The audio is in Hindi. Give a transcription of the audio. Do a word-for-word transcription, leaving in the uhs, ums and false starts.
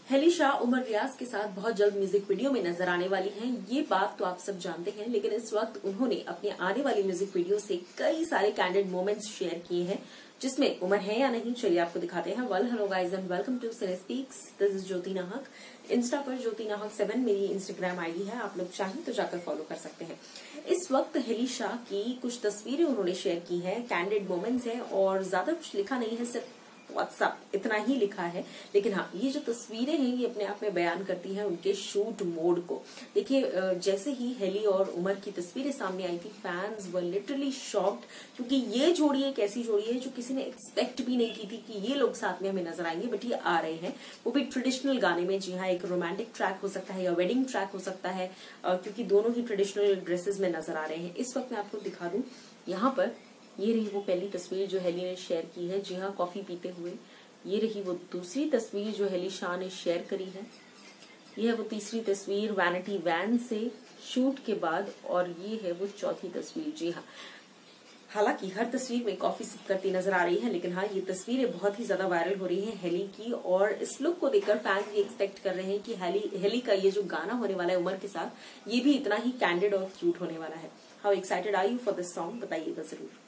हेली शाह उमर रियाज के साथ बहुत जल्द म्यूजिक वीडियो में नजर आने वाली हैं। ये बात तो आप सब जानते हैं, लेकिन इस वक्त उन्होंने अपने आने वाली म्यूजिक वीडियो से कई सारे कैंडिड मोमेंट्स शेयर किए हैं, जिसमें उमर है या नहीं चलिए आपको दिखाते हैं। Well hello guys and welcome to cine speaks. This is Jyoti Nahak. Insta पर ज्योति नाहक सेवन मेरी इंस्टाग्राम आईडी है, आप लोग चाहें तो जाकर फॉलो कर सकते हैं। इस वक्त हेली शाह की कुछ तस्वीरें उन्होंने शेयर की हैं, कैंडिड मोमेंट्स हैं और ज्यादा कुछ लिखा नहीं है, सिर्फ व्हाट्सएप इतना ही लिखा है। लेकिन हाँ, ये जो तस्वीरें हैं ये अपने आप में बयान करती हैं उनके शूट मोड को। देखिए, जैसे ही हेली और उमर की तस्वीरें सामने आई थी, फैंस वर लिटरली शॉक्ड, क्योंकि ये जोड़ी एक ऐसी जोड़ी है जो किसी ने एक्सपेक्ट भी नहीं की थी कि ये लोग साथ में हमें नजर आएंगे, बट ये आ रहे हैं, वो भी ट्रेडिशनल गाने में। जी हाँ, एक रोमांटिक ट्रैक हो सकता है या वेडिंग ट्रैक हो सकता है, क्योंकि दोनों ही ट्रेडिशनल ड्रेसेस में नजर आ रहे हैं। इस वक्त मैं आपको दिखा दूं, यहाँ पर ये रही वो पहली तस्वीर जो हेली ने शेयर की है, जी हाँ, कॉफी पीते हुए। ये रही वो दूसरी तस्वीर जो हेली शाह ने शेयर करी है। ये है वो तीसरी तस्वीर वैनिटी वैन से शूट के बाद, और ये है वो चौथी तस्वीर। जी हाँ, हालांकि हर तस्वीर में कॉफी सिप करती नजर आ रही है, लेकिन हाँ, ये तस्वीरें बहुत ही ज्यादा वायरल हो रही हैं हेली की, और इस लुक को देखकर फैंस भी एक्सपेक्ट कर रहे हैं कि हेली हेली का ये जो गाना होने वाला है उमर के साथ, ये भी इतना ही कैंडिड और क्यूट होने वाला है। How excited are you for this song, बताइएगा जरूर।